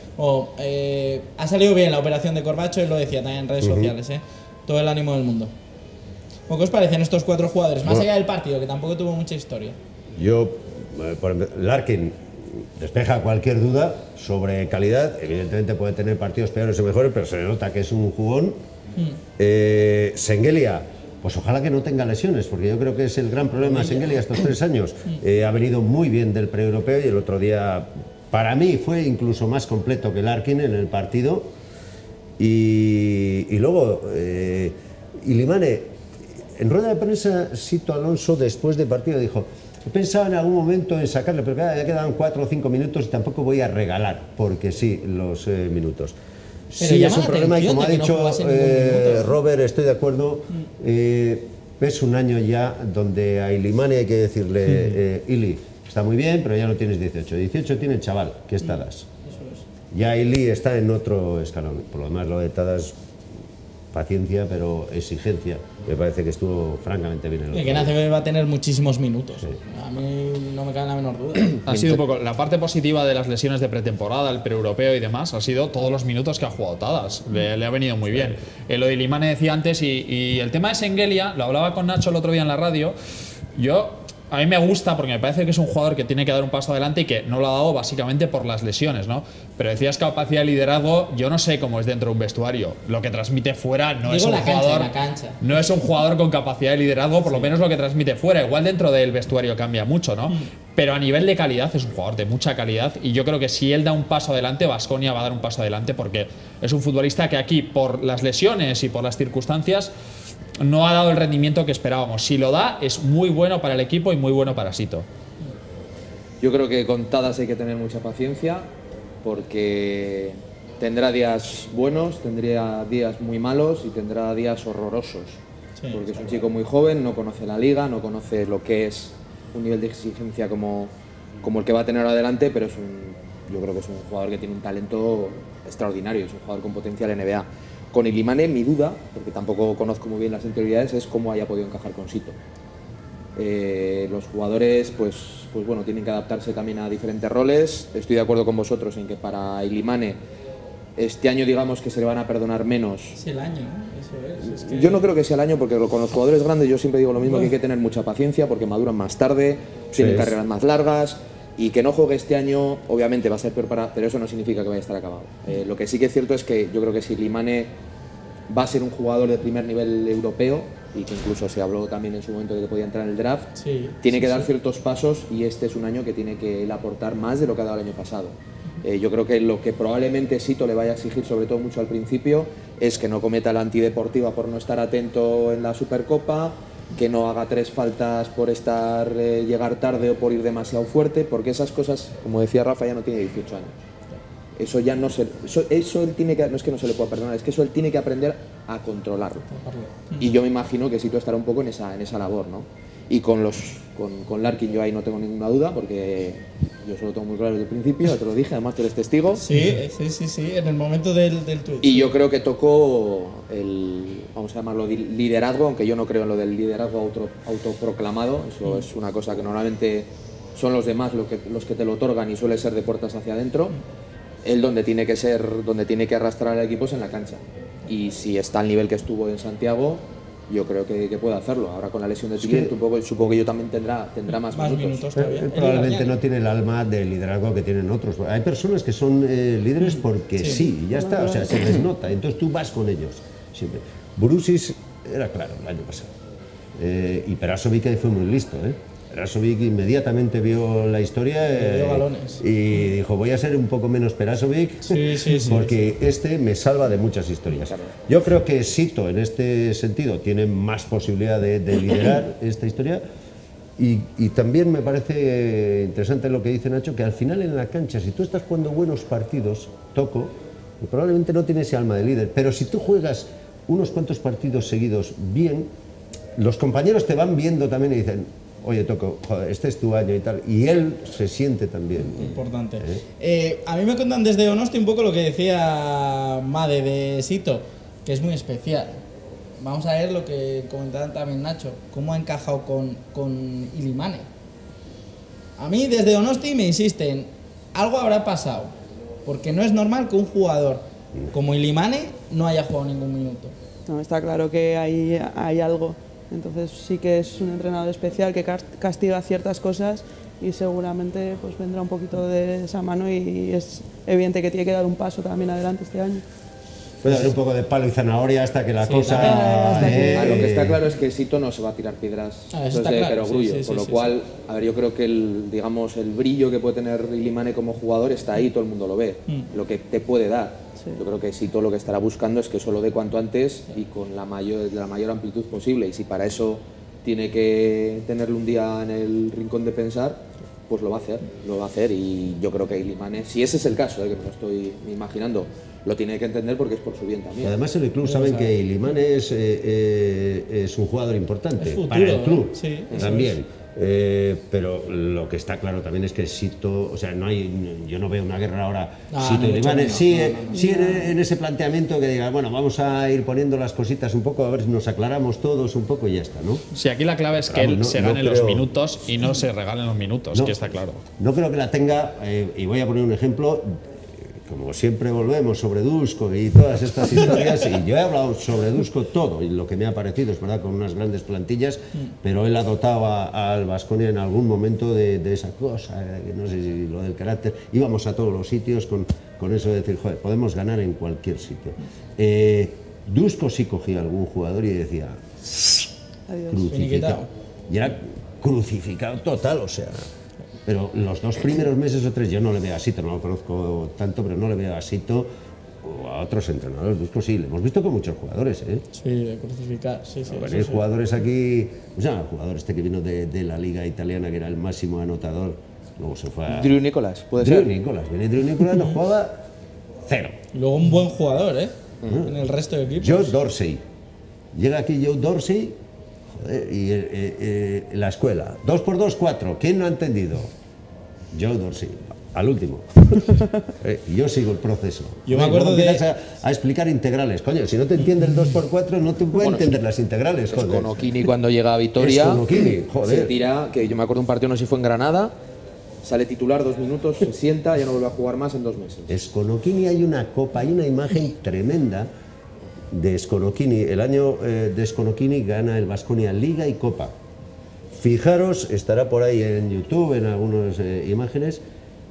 Ha salido bien la operación de Corbacho, él lo decía también en redes sociales, todo el ánimo del mundo. ¿Qué os parecen estos 4 jugadores? Más allá del partido, que tampoco tuvo mucha historia. Yo, por ejemplo, Larkin despeja cualquier duda sobre calidad. Evidentemente puede tener partidos peores o mejores, pero se le nota que es un jugón. Sengelia, pues ojalá que no tenga lesiones, porque yo creo que es el gran problema de Sengelia estos 3 años. Ha venido muy bien del pre-europeo y el otro día, para mí, fue incluso más completo que Larkin en el partido. Y luego, Limane, en rueda de prensa, Sito Alonso, después del partido, dijo: he pensado en algún momento en sacarle, pero ya quedaban 4 o 5 minutos y tampoco voy a regalar, porque sí, los minutos. Pero Sí, llama es un la problema y atención como ha de que no dicho jugase ningún minuto. Robert, estoy de acuerdo. Es un año ya donde a Ilimane hay que decirle, Ili, está muy bien, pero ya no tienes 18. 18 tiene el chaval, que es Tadas. Ya Ili está en otro escalón. Por lo demás, lo de Tadas, paciencia, pero exigencia. Me parece que estuvo francamente bien el Que en ACB va a tener muchísimos minutos. A mí no me cabe la menor duda. ha sido un poco la parte positiva de las lesiones de pretemporada, el pre-europeo y demás, ha sido todos los minutos que ha jugado Tadas. Le ha venido muy bien. Lo de Limane decía antes y el tema de Sengelia, lo hablaba con Nacho el otro día en la radio. A mí me gusta porque me parece que es un jugador que tiene que dar un paso adelante y que no lo ha dado básicamente por las lesiones, ¿no? Pero decías capacidad de liderazgo, yo no sé cómo es dentro de un vestuario. Lo que transmite fuera no es un jugador. No es un jugador con capacidad de liderazgo, por lo menos lo que transmite fuera. Igual dentro del vestuario cambia mucho, ¿no? Pero a nivel de calidad es un jugador de mucha calidad y yo creo que si él da un paso adelante, Baskonia va a dar un paso adelante porque es un futbolista que aquí, por las lesiones y por las circunstancias, no ha dado el rendimiento que esperábamos. Si lo da, es muy bueno para el equipo y muy bueno para Sito. Yo creo que con Tadas hay que tener mucha paciencia porque tendrá días buenos, tendrá días muy malos y tendrá días horrorosos. Porque es un chico muy joven, no conoce la liga, no conoce lo que es un nivel de exigencia como el que va a tener adelante, pero yo creo que es un jugador que tiene un talento extraordinario, es un jugador con potencial en NBA. Con Ilimane, mi duda, porque tampoco conozco muy bien las interioridades, es cómo haya podido encajar con Sito. Los jugadores, pues bueno, tienen que adaptarse también a diferentes roles. Estoy de acuerdo con vosotros en que para Ilimane Este año digamos que se le van a perdonar menos. Es el año, ¿no? Eso es. Yo no creo que sea el año, porque con los jugadores grandes yo siempre digo lo mismo, que hay que tener mucha paciencia porque maduran más tarde, tienen carreras más largas, y que no juegue este año obviamente va a ser peor pero eso no significa que vaya a estar acabado. Lo que sí que es cierto es que yo creo que si Slimane va a ser un jugador de primer nivel europeo, y que incluso se habló también en su momento de que podía entrar en el draft, tiene que dar ciertos pasos, y este es un año que tiene que él aportar más de lo que ha dado el año pasado. Yo creo que lo que probablemente Sito le vaya a exigir, sobre todo mucho al principio, es que no cometa la antideportiva por no estar atento en la Supercopa, que no haga 3 faltas por llegar tarde o por ir demasiado fuerte, porque esas cosas, como decía Rafa, ya no tiene 18 años. Eso ya no se, eso él tiene que, no es que no se le pueda perdonar, es que eso él tiene que aprender a controlarlo. Y yo me imagino que Sito estará un poco en esa labor, ¿no? Y con Larkin yo ahí no tengo ninguna duda, porque yo se lo tengo muy claro desde el principio, ya te lo dije, además tú eres testigo. Sí, en el momento del tweet. Y yo creo que tocó vamos a llamarlo liderazgo, aunque yo no creo en lo del liderazgo autoproclamado, eso es una cosa que normalmente son los demás los que te lo otorgan, y suele ser de puertas hacia adentro. Él donde tiene que arrastrar al equipo es en la cancha, y si está al nivel que estuvo en Santiago, yo creo que puede hacerlo. Ahora con la lesión de Tigre, supongo que yo también tendrá más minutos. Él probablemente no tiene el alma de liderazgo que tienen otros. Hay personas que son líderes porque sí, ya está, o sea, se les nota, entonces tú vas con ellos siempre. Brusis era claro el año pasado, y Perasovic fue muy listo, Perasovic inmediatamente vio la historia y dijo, voy a ser un poco menos Perasovic, porque este me salva de muchas historias. Yo creo que Sito en este sentido tiene más posibilidad de liderar esta historia, y también me parece interesante lo que dice Nacho, que al final en la cancha, si tú estás jugando buenos partidos, Toco, probablemente no tienes ese alma de líder, pero si tú juegas unos cuantos partidos seguidos bien, los compañeros te van viendo también y dicen, oye, Toco, joder, este es tu año y tal, y él se siente también. Importante. A mí me cuentan desde Donosti un poco lo que decía Made de Sito, que es muy especial. Vamos a ver lo que comentaba también Nacho, cómo ha encajado con Ilimane. A mí desde Donosti me insisten, algo habrá pasado, porque no es normal que un jugador como Ilimane no haya jugado ningún minuto. No, está claro que hay algo. Entonces sí que es un entrenador especial que castiga ciertas cosas, y seguramente pues vendrá un poquito de esa mano, y es evidente que tiene que dar un paso también adelante este año. Puede haber un poco de palo y zanahoria hasta que la cosa... Lo que está claro es que Sito no se va a tirar piedras de perogrullo, con lo cual, a ver, yo creo que el brillo que puede tener Ilimane como jugador está ahí, todo el mundo lo ve, lo que te puede dar. Yo creo que Sito lo que estará buscando es que eso lo dé cuanto antes y con la mayor amplitud posible, y si para eso tiene que tenerlo un día en el rincón de pensar, pues lo va a hacer, y yo creo que Ilimane, si ese es el caso, que me lo estoy imaginando, lo tiene que entender porque es por su bien también. Además en el club saben que Ilimane es un jugador importante futuro, para el club, sí, también. Pero lo que está claro también es que Sito, o sea, yo no veo una guerra ahora. Sito y Ilimane, en ese planteamiento que diga, bueno, vamos a ir poniendo las cositas un poco, a ver si nos aclaramos todos un poco y ya está, ¿no? Sí, aquí la clave es que él se gane los minutos y no se regalen los minutos, que está claro. No creo que la tenga, y voy a poner un ejemplo. Como siempre volvemos sobre Dusko y todas estas historias, y yo he hablado sobre Dusko todo y lo que me ha parecido, es verdad, con unas grandes plantillas, pero él ha dotado al Baskonia en algún momento de esa cosa, no sé si lo del carácter, íbamos a todos los sitios con eso de decir, joder, podemos ganar en cualquier sitio. Dusko sí cogía algún jugador y decía, adiós, crucificado, y era crucificado total, o sea... Pero los 2 primeros meses o 3 yo no le veo a Sito, no lo conozco tanto, pero no le veo a Sito o a otros entrenadores. Dusko sí, le hemos visto con muchos jugadores, Sí, de crucificar, sí. Venir jugadores aquí, o sea, el jugador este que vino de la liga italiana, que era el máximo anotador, luego se fue a... Drew Nicholas, puede ser. Drew Nicholas no jugaba 0. Luego un buen jugador, en el resto de equipos. Joe Dorsey. Llega aquí Joe Dorsey, y la escuela, 2 por 2, 4. ¿Quién no ha entendido? Joe Dorsey, al último. Yo sigo el proceso. Yo me acuerdo de... a explicar integrales. Coño, si no te entiende el 2 por 4, no te puede entender las integrales. Joder. Con Okini cuando llega a Vitoria, Okini, joder. se tira, que yo me acuerdo de un partido, no sé si fue en Granada, sale titular 2 minutos, se sienta, ya no vuelve a jugar más en 2 meses. Sconocchini, hay una copa, hay una imagen tremenda de Sconocchini. El año de Sconocchini gana el Baskonia Liga y Copa. Fijaros, estará por ahí en YouTube, en algunas imágenes,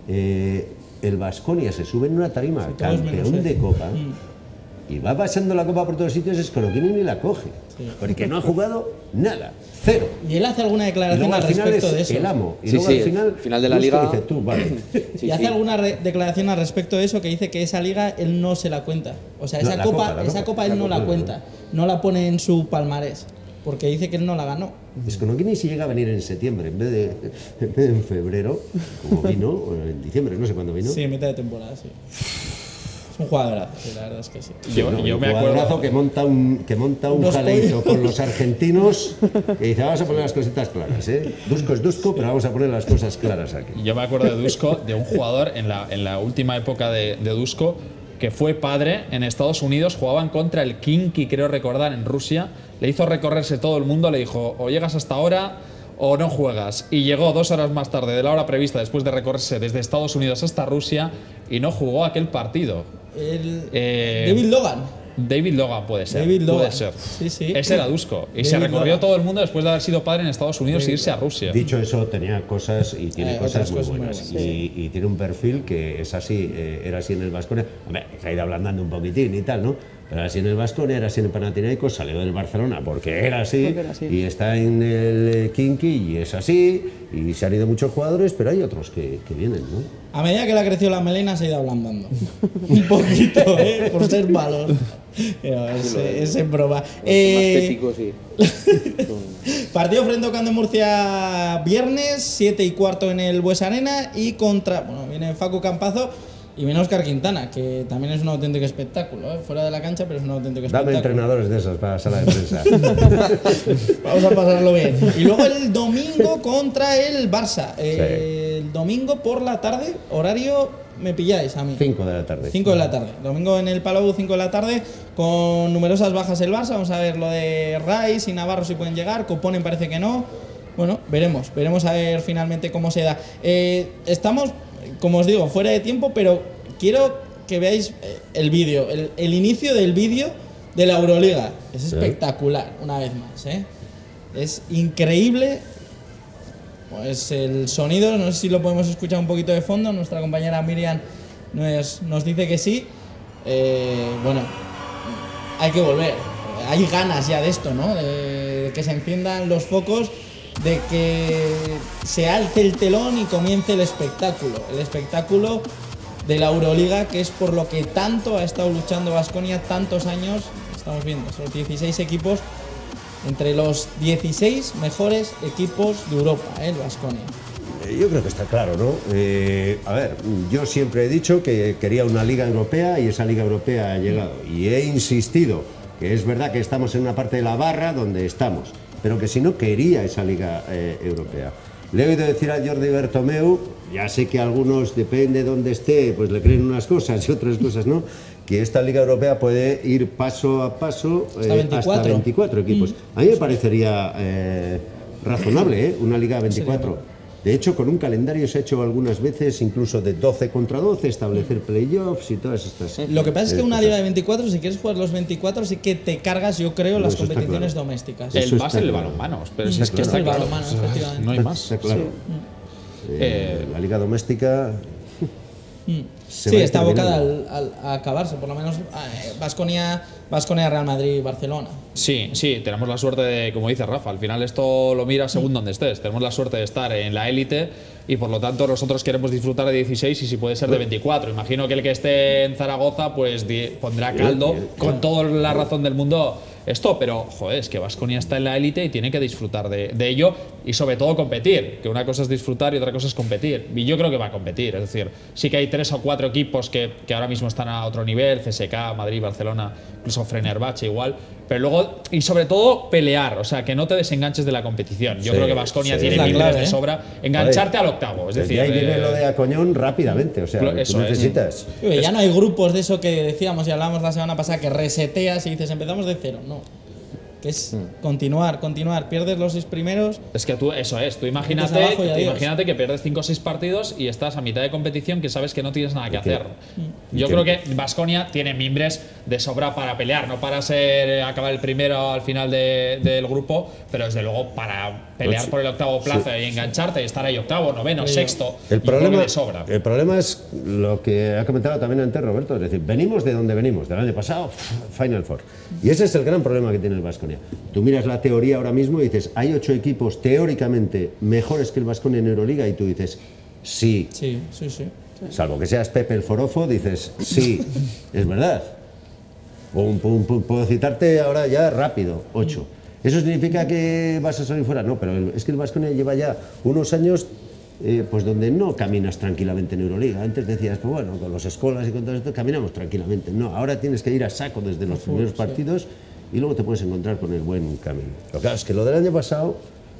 el Baskonia se sube en una tarima, campeón de Copa, y va pasando la Copa por todos sitios, Sconocchini ni la coge, porque no ha jugado nada, cero. Y él hace alguna declaración al respecto de eso. El amo. Y sí, luego al final de la liga dice tú, vale. Y hace alguna declaración al respecto de eso, que dice que esa liga él no se la cuenta. O sea, esa copa él no la cuenta, no la pone en su palmarés, porque dice que él no la ganó. Sconocchini si llega a venir en septiembre en vez de en febrero, como vino, o en diciembre, no sé cuándo vino. Sí, mitad de temporada, sí. Es un jugadorazo, sí, la verdad es que sí. Yo me acuerdo que monta un jaleito con los argentinos que dice, vamos a poner las cositas claras, ¿eh? Dusko es Dusko, pero vamos a poner las cosas claras aquí. Yo me acuerdo de Dusko, de un jugador en la última época de Dusko, que fue padre en Estados Unidos, jugaban contra el Khimki, creo recordar, en Rusia, le hizo recorrerse todo el mundo, le dijo, o llegas hasta ahora o no juegas. Y llegó 2 horas más tarde de la hora prevista, después de recorrerse desde Estados Unidos hasta Rusia, y no jugó aquel partido. David Logan. David Logan puede ser. David Logan. Puede ser. Sí. Ese era Dusko. Y David se recorrió Logan. todo el mundo después de haber sido padre en Estados Unidos e irse a Rusia. Dicho eso, tenía cosas y tiene cosas muy buenas. Sí. Y tiene un perfil que es así, era así en el Baskonia. Hombre, se ha ido ablandando un poquitín y tal, ¿no? Pero así en el Baskonia, era así en el Panathinaikos, salió del Barcelona porque era así, y está en el Khimki y es así, y se han ido muchos jugadores, pero hay otros que vienen, ¿no? A medida que le ha crecido la melena se ha ido ablandando. Un poquito, por ser malos. Pero es en broma. Más técnicos, sí. Partido frente a Ocando de Murcia viernes, 7:15 en el Bues Arena, y viene Facu Campazo y viene Óscar Quintana, que también es un auténtico espectáculo, fuera de la cancha, pero es un auténtico espectáculo. Dame entrenadores de esos para la sala de prensa. Vamos a pasarlo bien. Y luego el domingo contra el Barça. El domingo por la tarde, horario, me pilláis a mí. 5 de la tarde. 5 de la tarde. Domingo en el Palau, 5 de la tarde, con numerosas bajas el Barça. Vamos a ver lo de Rice y Navarro si pueden llegar. Coponen parece que no. Bueno, veremos a ver finalmente cómo se da. Estamos, como os digo, fuera de tiempo, pero quiero que veáis el vídeo, el inicio del vídeo de la Euroliga. Es espectacular, una vez más, ¿eh? Es increíble. Pues el sonido, no sé si lo podemos escuchar un poquito de fondo. Nuestra compañera Miriam nos dice que sí. Bueno, hay que volver. Hay ganas ya de esto, ¿no? De que se enciendan los focos, de que se alce el telón y comience el espectáculo. El espectáculo de la Euroliga, que es por lo que tanto ha estado luchando Baskonia tantos años. Estamos viendo, son 16 equipos entre los 16 mejores equipos de Europa, el Baskonia. Yo creo que está claro, ¿no? A ver, yo siempre he dicho que quería una liga europea y esa liga europea ha llegado. Y he insistido que es verdad que estamos en una parte de la barra donde estamos, pero que si no quería esa liga europea. Le he oído decir a Jordi Bertomeu, ya sé que algunos, depende de dónde esté, pues le creen unas cosas y otras cosas no, que esta Liga Europea puede ir paso a paso hasta 24 equipos. A mí me parecería razonable, una Liga de 24. De hecho, con un calendario se ha hecho algunas veces, incluso de 12 contra 12, establecer playoffs y todas estas. Lo que pasa es que una Liga de 24, si quieres jugar los 24, sí que te cargas, yo creo, las competiciones domésticas. El base y el balonmano, pero si es que está el claro. balonmano, efectivamente. No hay más. Está claro. La Liga Doméstica. Sí, está abocada a acabarse, por lo menos Baskonia, Real Madrid, Barcelona. Sí, tenemos la suerte de, como dice Rafa, al final esto lo miras según donde estés. Tenemos la suerte de estar en la élite y por lo tanto nosotros queremos disfrutar de 16 y si puede ser de 24. Imagino que el que esté en Zaragoza pues pondrá caldo con toda la razón del mundo esto, pero joder, es que Baskonia está en la élite y tiene que disfrutar de ello y sobre todo competir, que una cosa es disfrutar y otra cosa es competir. Y yo creo que va a competir, es decir, sí que hay 3 o 4 equipos que ahora mismo están a otro nivel, CSKA, Madrid, Barcelona, incluso Fenerbahce igual, pero luego, y sobre todo, pelear, o sea, que no te desenganches de la competición. Yo creo que Baskonia tiene miles de sobra, engancharte al octavo, es decir… ahí viene lo de Acoñón rápidamente, o sea, tú necesitas… Ya no hay grupos de eso que decíamos y hablábamos la semana pasada, que reseteas y dices, empezamos de cero, no. que es continuar, pierdes los 6 primeros. Es que tú, eso es, tú imagínate que pierdes 5 o 6 partidos y estás a mitad de competición que sabes que no tienes nada que hacer. Yo creo que Baskonia tiene mimbres de sobra para pelear, no para acabar el primero al final del grupo, pero desde luego para pelear por el octavo plazo y engancharte y estar ahí octavo, noveno, sexto. El problema es lo que ha comentado también antes Roberto, es decir, venimos de donde venimos, del año pasado, Final Four. Y ese es el gran problema que tiene el Baskonia. Tú miras la teoría ahora mismo y dices, hay 8 equipos teóricamente mejores que el Baskonia en Euroliga y tú dices, sí. Salvo que seas Pepe el Forofo, dices, sí, es verdad. Puedo citarte ahora ya rápido, 8. ¿Eso significa que vas a salir fuera? No, pero es que el Baskonia lleva ya unos años pues donde no caminas tranquilamente en Euroliga. Antes decías, pues bueno, con los escolas y con todo esto caminamos tranquilamente. No, ahora tienes que ir a saco desde los primeros partidos y luego te puedes encontrar con el buen camino. Lo claro es que lo del año pasado...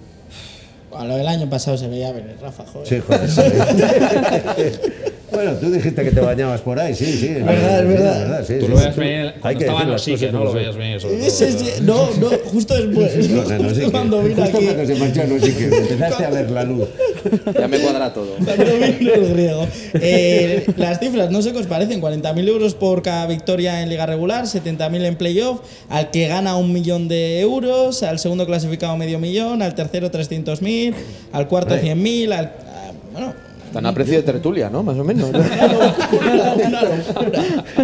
Lo del año pasado se veía venir, Rafa, joder. Sí, joder. Bueno, tú dijiste que te bañabas por ahí, sí. Es verdad. Tú lo veías venir cuando estaba en los que no lo veías venir. No, justo después. No, cuando vino justo aquí. cuando se marchó no sí que empezaste a ver la luz. Ya me cuadra todo. Cuando vino el griego. Las cifras, no sé qué os parecen. 40.000 euros por cada victoria en liga regular, 70.000 en playoff, al que gana 1 millón de euros, al segundo clasificado medio millón, al tercero 300.000, al cuarto 100.000, bueno... Están a precio de tertulia, ¿no? Más o menos. Una locura.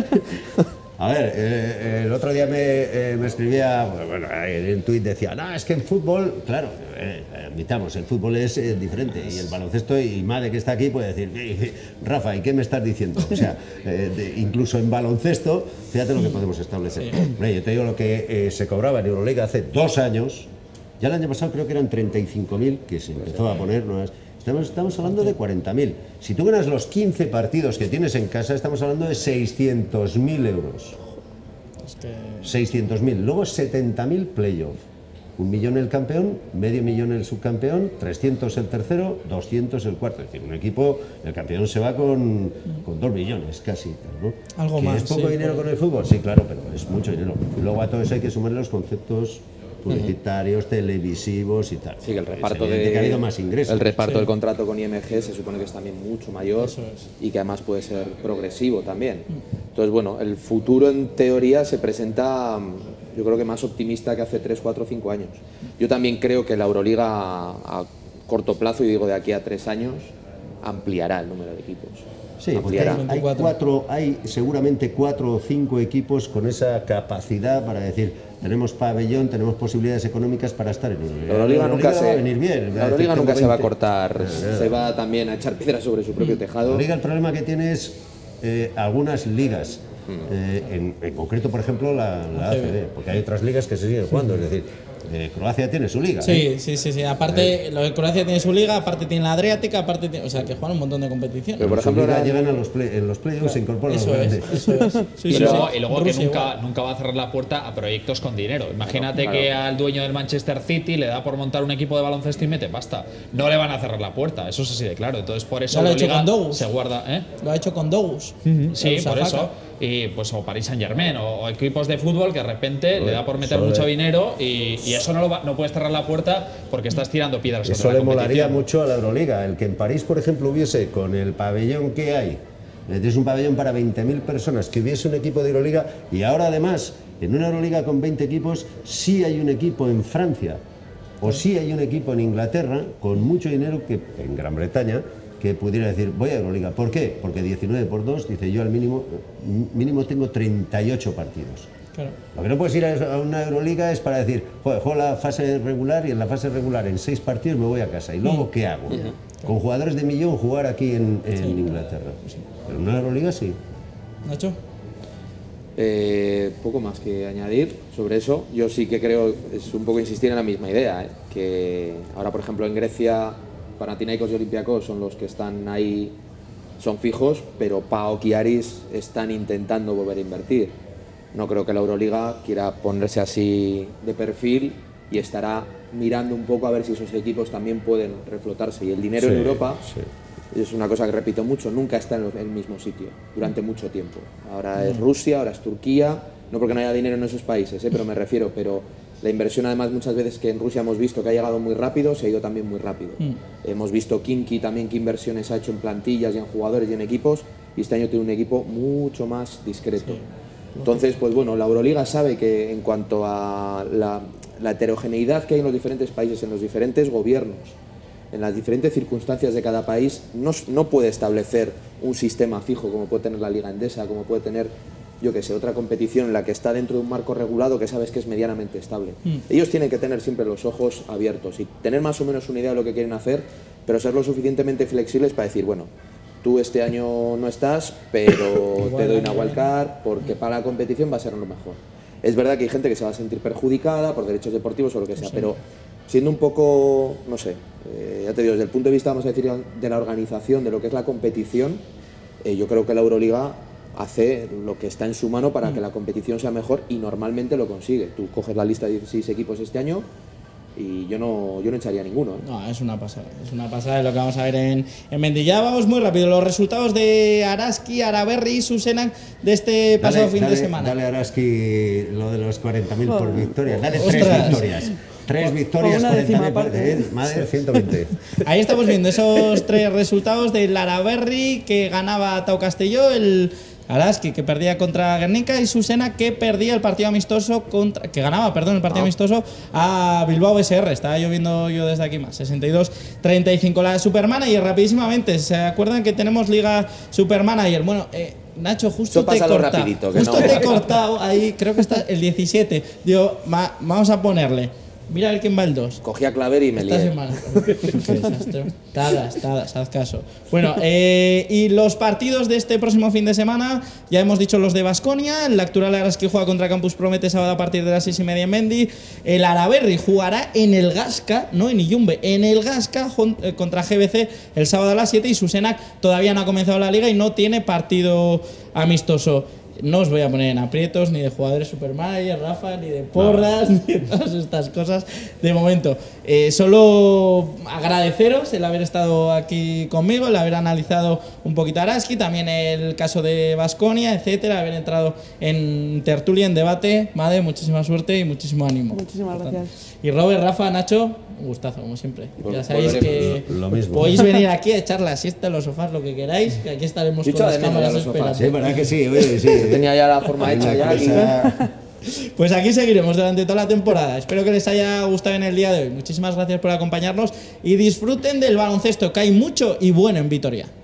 A ver, el otro día me escribía, bueno, en un tuit decía, no, es que en fútbol, claro, admitamos, el fútbol es diferente y el baloncesto, y Made que está aquí puede decir, Rafa, ¿y qué me estás diciendo? O sea, incluso en baloncesto, fíjate lo que podemos establecer. Hombre, yo te digo lo que se cobraba en Euroliga hace 2 años, ya el año pasado creo que eran 35.000, que se empezó a poner nuevas. Estamos hablando de 40.000. Si tú ganas los 15 partidos que tienes en casa, estamos hablando de 600.000 euros. 600.000. Luego 70.000 playoff. 1 millón el campeón, medio millón el subcampeón, 300 el tercero, 200 el cuarto. Es decir, un equipo, el campeón se va con 2 millones casi, ¿no? Algo más. ¿Es poco dinero con el fútbol? Sí, claro, pero es mucho dinero. Y luego a todo eso hay que sumarle los conceptos publicitarios, televisivos y tal. Sí, que el reparto que ha habido más ingresos. El reparto del contrato con IMG se supone que es también mucho mayor y que además puede ser progresivo también. Entonces, bueno, el futuro en teoría se presenta, yo creo que más optimista que hace 3, 4, 5 años. Yo también creo que la Euroliga a corto plazo, y digo de aquí a 3 años, ampliará el número de equipos. Sí, porque hay seguramente 4 o 5 equipos con esa capacidad para decir, tenemos pabellón, tenemos posibilidades económicas para estar en Euroliga. La Euroliga nunca va a venir bien. La Euroliga nunca se va a cortar, se va también a echar piedras sobre su propio tejado. La Euroliga, el problema que tiene es algunas ligas, en concreto, por ejemplo, la ACB, porque hay otras ligas que se siguen jugando, es decir, Croacia tiene su liga. Sí. Aparte, lo de Croacia tiene su liga, aparte tiene la Adriática, aparte tiene, o sea, que juegan un montón de competiciones. Pero por ejemplo, llegan a en los playoffs, se incorporan los grandes. Y luego que nunca va a cerrar la puerta a proyectos con dinero. Imagínate que al dueño del Manchester City le da por montar un equipo de baloncesto y mete pasta. No le van a cerrar la puerta, eso es así de claro. Entonces por eso lo ha hecho con Dogus. Se guarda, Lo ha hecho con Dogus. Sí, por eso. Y pues o Paris Saint-Germain o equipos de fútbol que de repente le da por meter mucho dinero y eso no puedes cerrar la puerta porque estás tirando piedras. Eso le molaría mucho a la Euroliga, el que en París, por ejemplo, hubiese con el pabellón que hay, tienes un pabellón para 20.000 personas, que hubiese un equipo de Euroliga, y ahora además en una Euroliga con 20 equipos sí hay un equipo en Francia o sí hay un equipo en Inglaterra con mucho dinero, que en Gran Bretaña, que pudiera decir, voy a Euroliga. ¿Por qué? Porque 19 por 2, dice, yo al mínimo tengo 38 partidos. Claro. Lo que no puedes ir a una Euroliga es para decir, joder, juego la fase regular y en la fase regular en 6 partidos me voy a casa. ¿Y luego qué hago? Con jugadores de millón jugar aquí en Inglaterra. Pero en una Euroliga sí. ¿Nacho? Poco más que añadir sobre eso. Yo sí que creo, es un poco insistir en la misma idea, que ahora, por ejemplo, en Grecia, Panathinaikos y Olympiacos son los que están ahí, son fijos, pero PAOK y Aris están intentando volver a invertir. No creo que la Euroliga quiera ponerse así de perfil y estará mirando un poco a ver si esos equipos también pueden reflotarse. Y el dinero en Europa es una cosa que repito mucho, nunca está en el mismo sitio durante mucho tiempo. Ahora es Rusia, ahora es Turquía, no porque no haya dinero en esos países, pero me refiero, pero La inversión, además, muchas veces que en Rusia hemos visto que ha llegado muy rápido, se ha ido también muy rápido. Hemos visto Khimki también qué inversiones ha hecho en plantillas y en jugadores y en equipos, y este año tiene un equipo mucho más discreto. Entonces, pues bueno, la Euroliga sabe que en cuanto a la heterogeneidad que hay en los diferentes países, en los diferentes gobiernos, en las diferentes circunstancias de cada país, no puede establecer un sistema fijo como puede tener la Liga Endesa, como puede tener, yo qué sé, otra competición en la que está dentro de un marco regulado que sabes que es medianamente estable. Ellos tienen que tener siempre los ojos abiertos y tener más o menos una idea de lo que quieren hacer, pero ser lo suficientemente flexibles para decir, bueno, tú este año no estás, pero te doy una wildcard porque para la competición va a ser lo mejor. Es verdad que hay gente que se va a sentir perjudicada por derechos deportivos o lo que sea, pero siendo un poco, no sé, ya te digo, desde el punto de vista, vamos a decir, de la organización, de lo que es la competición, yo creo que la Euroliga hace lo que está en su mano para que la competición sea mejor y normalmente lo consigue. Tú coges la lista de 16 equipos este año y yo no echaría ninguno. No, es una pasada de lo que vamos a ver en Mendillá. Vamos muy rápido, los resultados de Araski, Araberri y Susenac de este pasado fin de semana. Dale a Araski lo de los 40.000 por victoria, dale 3 victorias. 3 victorias, 40.000, madre de 120. Ahí estamos viendo esos 3 resultados del Araberri, que ganaba a Tau Castelló, el Araski, que perdía contra Guernica, y Susena, que perdía el partido amistoso amistoso a Bilbao SR. Estaba yo viendo yo desde aquí más. 62-35. La Supermanager, rapidísimamente. ¿Se acuerdan que tenemos Liga Supermanager? Bueno, Nacho, justo te he cortado ahí, creo que está el 17. Digo, vamos a ponerle. Mira a ver quién va el 2. Cogí a Claver y me lié. Esta semana. Qué desastre. Tadas, haz caso. Bueno, y los partidos de este próximo fin de semana, ya hemos dicho los de Baskonia. El actual Araski juega contra Campus Promete sábado a partir de las 6:30 en Mendi. El Araberri jugará en el Gasca, no en Iyumbe, en el Gasca contra GBC el sábado a las 7. Y Susenac todavía no ha comenzado la liga y no tiene partido amistoso. No os voy a poner en aprietos ni de jugadores Supermanager, Rafa, ni de porras, ni de todas estas cosas de momento. Solo agradeceros el haber estado aquí conmigo, el haber analizado un poquito a Araski, también el caso de Baskonia, etcétera, haber entrado en tertulia, en debate. Made, muchísima suerte y muchísimo ánimo. Muchísimas gracias. Y Robert, Rafa, Nacho, un gustazo, como siempre. Ya sabéis que podéis venir aquí a echar la siesta en los sofás, lo que queráis, que aquí estaremos con las cámaras esperando. Sí, verdad que sí, oye, sí. Tenía ya la forma hecha ya aquí. Pues aquí seguiremos durante toda la temporada. Espero que les haya gustado en el día de hoy. Muchísimas gracias por acompañarnos y disfruten del baloncesto, que hay mucho y bueno en Vitoria.